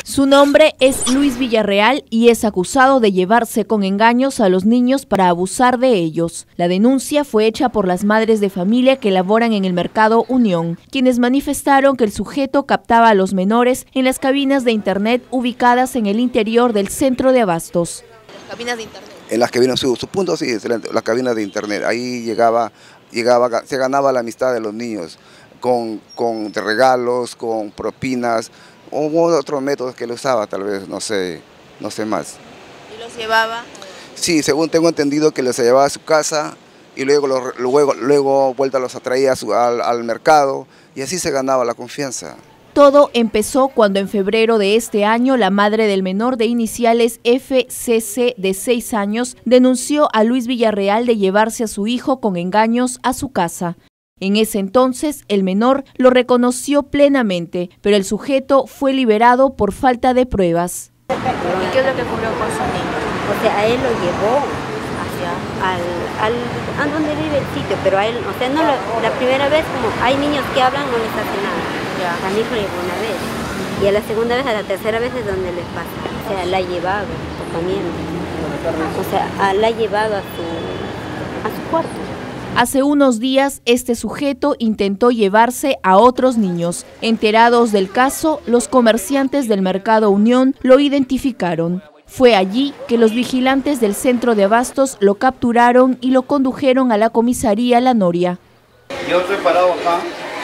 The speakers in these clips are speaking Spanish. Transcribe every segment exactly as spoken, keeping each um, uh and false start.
Su nombre es Luis Villarreal y es acusado de llevarse con engaños a los niños para abusar de ellos. La denuncia fue hecha por las madres de familia que laboran en el mercado Unión, quienes manifestaron que el sujeto captaba a los menores en las cabinas de internet ubicadas en el interior del centro de abastos. ¿Cabinas de internet? En las cabinas, su, su punto sí, excelente, las cabinas de internet. Ahí llegaba, llegaba, se ganaba la amistad de los niños con, con regalos, con propinas. Hubo otros métodos que él usaba, tal vez, no sé, no sé más. ¿Y los llevaba? Sí, según tengo entendido que los llevaba a su casa y luego, los, luego, luego vuelta los atraía a su, al, al mercado y así se ganaba la confianza. Todo empezó cuando en febrero de este año la madre del menor de iniciales F C C de seis años denunció a Luis Villarreal de llevarse a su hijo con engaños a su casa. En ese entonces, el menor lo reconoció plenamente, pero el sujeto fue liberado por falta de pruebas. ¿Y qué es lo que ocurrió con su niño? O sea, a él lo llevó hacia al, al, a donde vive el sitio, pero a él, o sea, no lo, la primera vez, como hay niños que hablan, no les hace nada. Ya. A mi hijo lo llevó una vez, y a la segunda vez, a la tercera vez es donde les pasa. O sea, la ha llevado, comiendo. O sea, la ha llevado a su, a su cuarto. Hace unos días, este sujeto intentó llevarse a otros niños. Enterados del caso, los comerciantes del mercado Unión lo identificaron. Fue allí que los vigilantes del centro de abastos lo capturaron y lo condujeron a la comisaría La Noria. Yo estoy parado acá,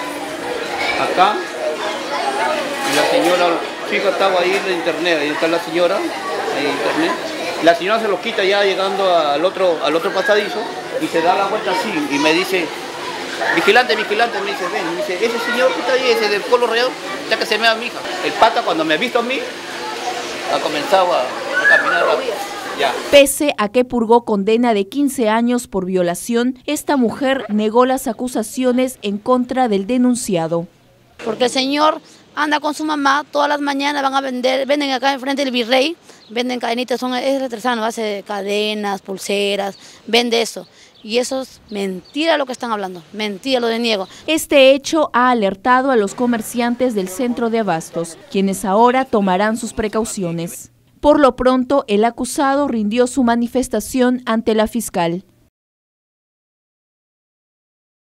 acá, y la señora, su hija estaba ahí en internet, ahí está la señora, ahí en internet. La señora se lo quita ya llegando al otro, al otro pasadizo y se da la vuelta así y me dice, vigilante, vigilante, me dice, ven, me dice, ese señor que está ahí, ese del polo real, ya que se me da a mi hija. El pata cuando me ha visto a mí, ha comenzado a, a caminar rápido. Ya. Pese a que purgó condena de quince años por violación, esta mujer negó las acusaciones en contra del denunciado. Porque el señor anda con su mamá, todas las mañanas van a vender, venden acá enfrente del Virrey, venden cadenitas, son, es retresano, hace cadenas, pulseras, vende eso. Y eso es mentira lo que están hablando, mentira, lo deniego. Este hecho ha alertado a los comerciantes del centro de abastos, quienes ahora tomarán sus precauciones. Por lo pronto, el acusado rindió su manifestación ante la fiscal.